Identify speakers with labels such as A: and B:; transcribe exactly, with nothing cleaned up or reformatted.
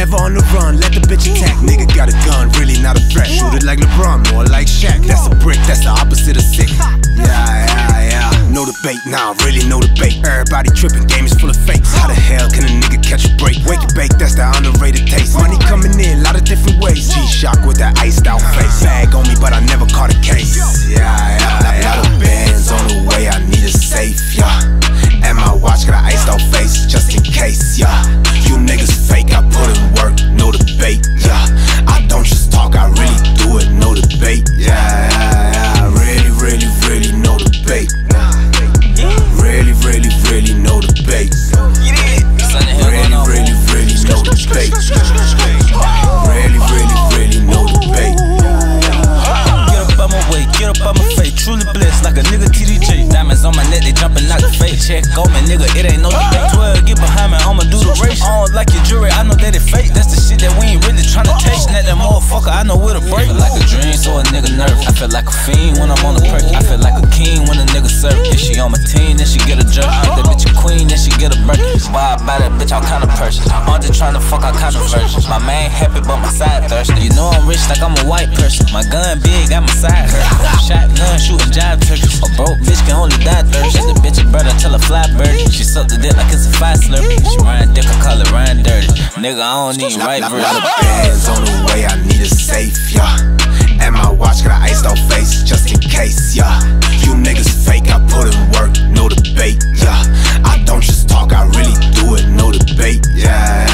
A: never on the run, let the bitch attack. Nigga got a gun, really not a threat. Shoot it like LeBron, more like Shaq. That's a brick, that's the opposite of sick. Yeah, yeah, yeah. No debate, nah, really no debate. Everybody tripping, game is full of fakes. How the hell can a nigga catch a break? Wake and bake, that's the underrated taste. Money coming in, lot of different ways. G-Shock with that iced out face. Bag on me, but I never caught a case. Yeah, yeah, yeah. Lot of bands on the way, I need a safe, yeah. And my watch got an iced out face, just in case, yeah. You niggas fake, I put in work, no debate, yeah. I don't just talk, I really do it, no debate, yeah, yeah, yeah. Really, really, really no debate. Really, really, really no debate. Really, really, really no debate. Really, really, really no debate.
B: Get up out my way, get up out my face. Truly blessed like a nigga T D J. Diamonds on my neck, they jumping out the face. Check on me, nigga, it ain't no debate. twelve, get behind me, I'ma do the race. I don't like your jewelry, I know that it fake. That's the shit that we ain't really tryna taste. That that motherfucker, I know where to break. I feel like a dream, so a nigga nervous. I feel like a fiend when I'm on the perk. I feel like a king when a nigga serve. If she on my team, then she get a jerk. If that bitch a queen, then she get a burn. Why I buy that bitch all kind of purchase? I'm just tryna fuck all kind of versions. My man happy, but my side thirsty. You know I'm rich like I'm a white person. My gun big, got my side hurt. Shotgun shooting jive turkeys. A broke bitch can only die thirsty. The bitch a bird until a fly bird. She sucked the dick like it's a fire slurpee. She ride dick, I call it Ryan dirty. Nigga, I don't need right verse.
A: Lot of bands on the way, I need a safe, yeah. And my watch got an iced out face, just in case, yeah. You niggas fake, I put in work, no debate, yeah. I don't just talk, I really do it, no debate, yeah.